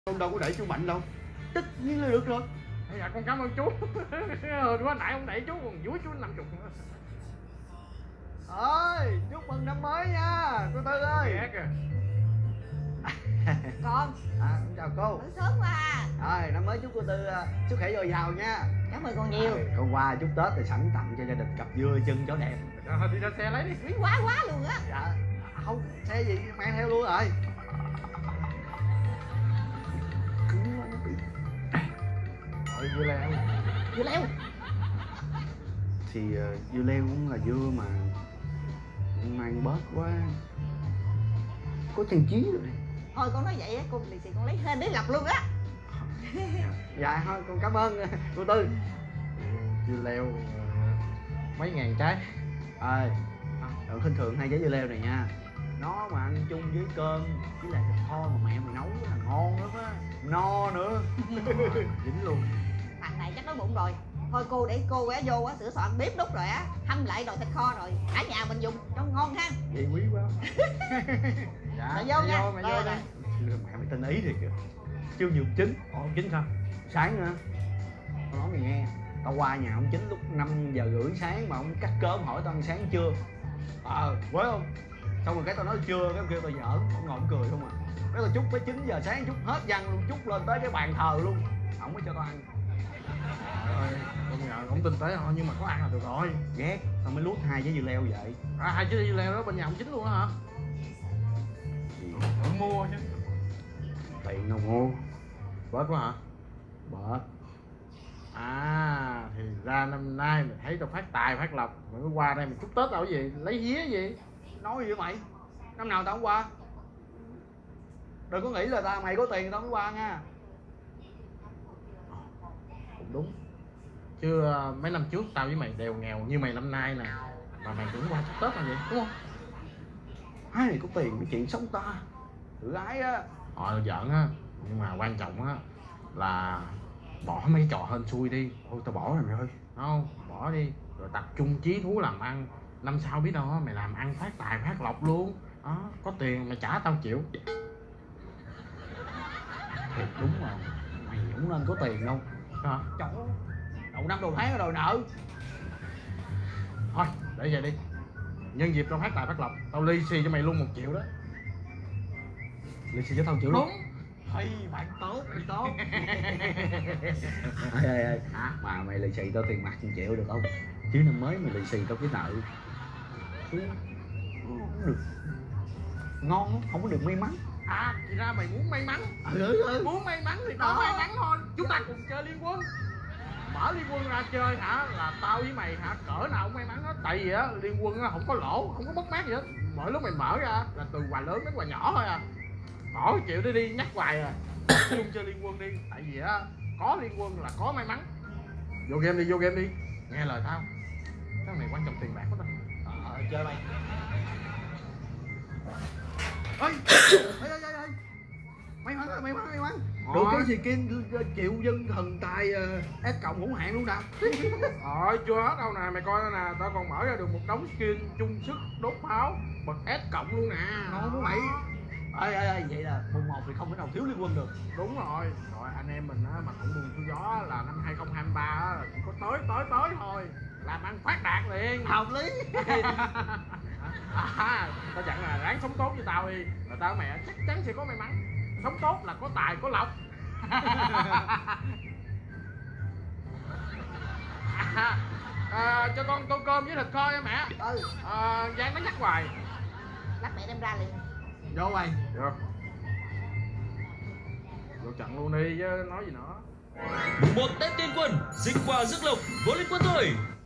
Con đâu có để chú bệnh đâu. Tất nhiên là được rồi. Dạ con cảm ơn chú. Bữa nãy ông đẩy chú còn dúi chú 50 nữa. Ơi, chúc mừng năm mới nha cô Tư ơi. Con Chào cô. vẫn sớm quá à. Rồi năm mới chúc cô Tư sức khỏe dồi dào nha. Cảm ơn con nhiều. Hôm qua chúc Tết thì sẵn tặng cho gia đình cặp dưa chân chó đẹp. Thôi đi ra xe lấy đi. Quý quá luôn á. Dạ. Không, xe gì mang theo luôn rồi. Ôi dưa leo. Dưa leo. Thì dưa leo cũng là dưa mà mang bớt quá. Có trang trí rồi. Thôi con nói vậy á, con lì xì con lấy hên lấy lọc luôn á. Dạ thôi con cảm ơn cô Tư. Dưa leo mấy ngàn trái. Khinh thường hai trái dưa leo này nha. Nó mà ăn chung với cơm với lại thịt kho mà mẹ mày nấu là ngon lắm á, no nữa. Dính luôn. Thằng này chắc đói bụng rồi. Thôi cô để cô ghé vô á, sửa soạn bếp nút rồi á, hâm lại nồi thịt kho rồi cả nhà mình dùng cho ngon ha. Vậy quý quá. Dạ mày vô nha. Mày vô đây. Mẹ mày tinh ý thiệt kìa. Chưa nhiều chín. Chín sao? Sáng nữa tao nói mày nghe, tao qua nhà ông Chính lúc 5:30 sáng mà ông cắt cơm hỏi tao ăn sáng chưa. Quế không. Xong rồi cái tao nói chưa, cái ông kêu tao giỡn, ông ngồi ông cười không à. Cái tao chúc tới 9 giờ sáng chúc hết văn luôn, chúc lên tới cái bàn thờ luôn, ổng mới cho tao ăn. Công nhận không tinh tế thôi, nhưng mà có ăn là được rồi. Ghét, tao mới luốt hai trái dưa leo vậy. Hai trái dưa leo đó bên nhà ông Chính luôn đó hả? Ông mua chứ. Tiền đâu mua. Bớt quá hả? Bớt. Thì ra năm nay mày thấy tao phát tài phát lộc, mày mới qua đây mày chúc Tết tao cái gì? Lấy vía gì? Nói gì vậy mày? Năm nào tao không qua. Đừng có nghĩ là mày có tiền tao mới qua nha. Cũng đúng. Chứ mấy năm trước tao với mày đều nghèo như mày năm nay nè, mà mày cũng qua chúc Tết là vậy, đúng không? Ai này có tiền cái chuyện sống ta. Tự ái á. Họ giỡn á, nhưng mà quan trọng á là bỏ mấy trò hên xui đi. Thôi tao bỏ rồi mày ơi. Không, bỏ đi, rồi tập trung chí thú làm ăn. Năm sau biết đâu á, mày làm ăn phát tài phát lộc luôn. Đó, có tiền mày trả tao chịu. Thiệt đúng rồi, mày cũng nên có tiền đâu. Hả? Trời ơi, đầu năm đầu tháng đòi nợ. Thôi, để vậy đi. Nhân dịp tao phát tài phát lộc, tao lì xì cho mày luôn 1 triệu đó. Lì xì cho tao 1 triệu luôn. Đúng. Hay, bạn tốt, bạn tốt. Ê, mà mày lì xì tao tiền mặt 1 triệu được không? Chứ năm mới mày lì xì tao cái nợ. Không được ngon, không có được may mắn. Thì ra mày muốn may mắn. Muốn may mắn thì có may mắn thôi. Chúng ta cùng chơi liên quân. Mở liên quân ra chơi hả, là tao với mày hả, cỡ nào cũng may mắn hết. Tại vì á, liên quân á không có lỗ, không có mất mát gì hết. Mỗi lúc mày mở ra là từ quà lớn đến quà nhỏ thôi à. Bỏ 1 triệu đi nhắc hoài à. Chung chơi liên quân đi. Tại vì á, có liên quân là có may mắn. Vô game đi, nghe lời tao. Cái này quan trọng tiền bạc của tao. Chơi mày. Ê, may mắn. Được cái skin triệu dân thần tài S cộng hữu hạn luôn nè. Chưa hết đâu nè, mày coi nè, tao còn mở ra được một đống skin chung sức đốt pháo bậc S cộng luôn nè. Ngon quá mày. Ê, vậy là mùng 1 thì không thể nào thiếu liên quân được. Đúng rồi, anh em mình á, mà cũng buồn chú gió là năm 2023 á, là chỉ có tới thôi. Làm ăn phát đạt liền. Hợp lý. Tao dặn là ráng sống tốt với tao đi, rồi tao mẹ chắc chắn sẽ có may mắn. Sống tốt là có tài có lộc. Cho con tô cơm với thịt kho nha mẹ. Giang nó nhắc hoài. Lát mẹ đem ra liền. Vô mày. Được. Vô trận luôn đi chứ nói gì nữa. Mùng 1 Tết Liên Quân, dịch quà rước lộc vô Liên Quân thôi.